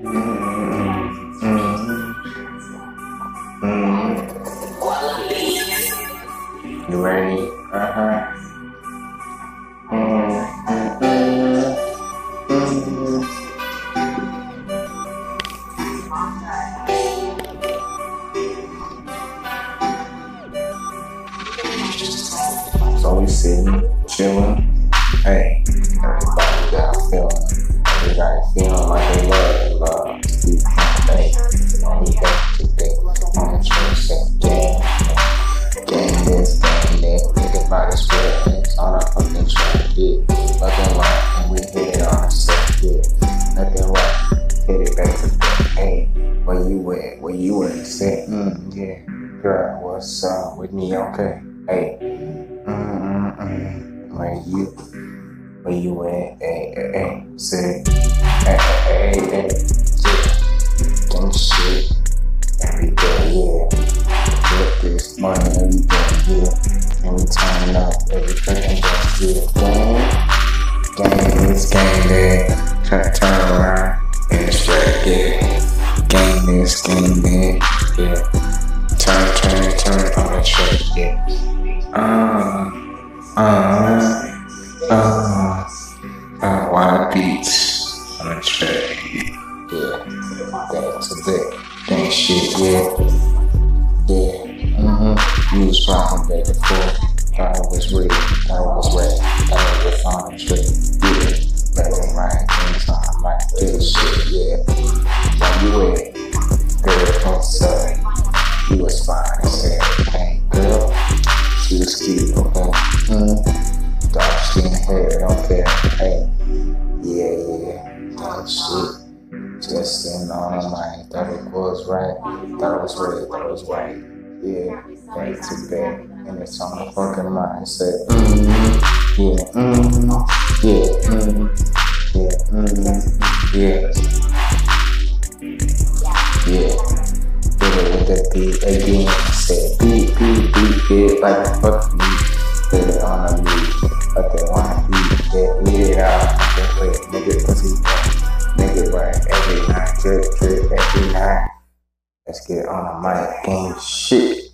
You ready? So we sitting, chilling. Hey, everybody got a feeling. Everybody feeling like they love. Hey, only back today. On the train set, game this, game that. Think about this feelings on a fucking track, yeah. Nothing right, and we hit it on a set, yeah. Nothing right, hit it back to back. Hey, where you at? Where you at? Say, yeah. Girl, what's up with me? Okay. Hey, where you at? Hey, say, hey, yeah. Them shit every day, yeah. Get this money every day, yeah. And we turn up every fucking day, yeah. Game that. Turn around and it's right, yeah. Game this, game that, yeah. Turn on the track, yeah. Wild beats on the track, yeah. Back to back, that shit, yeah. You was rocking back and forth. Thought it was real, thought it was rap, thought it was fine, straight, yeah. Back and right, things on my good shit, yeah. Where you at? Girl, what's up? You was fine as hell, hey, girl. She was cute, okay? Dark skin hair, don't care, hey. Yeah, that shit. Just sitting on my mind, thought it was right, thought it was red, thought it was white. Yeah, back to back, and it's on the fucking mindset. Yeah, Hit it with that beat again. Said beat, yeah, like the fuck me. Hit it on the beat, but they wanna beat, yeah, eat it out. Wait, nigga, pussy, nigga, right, every night, drip, every night. Let's get on the mic, game shit.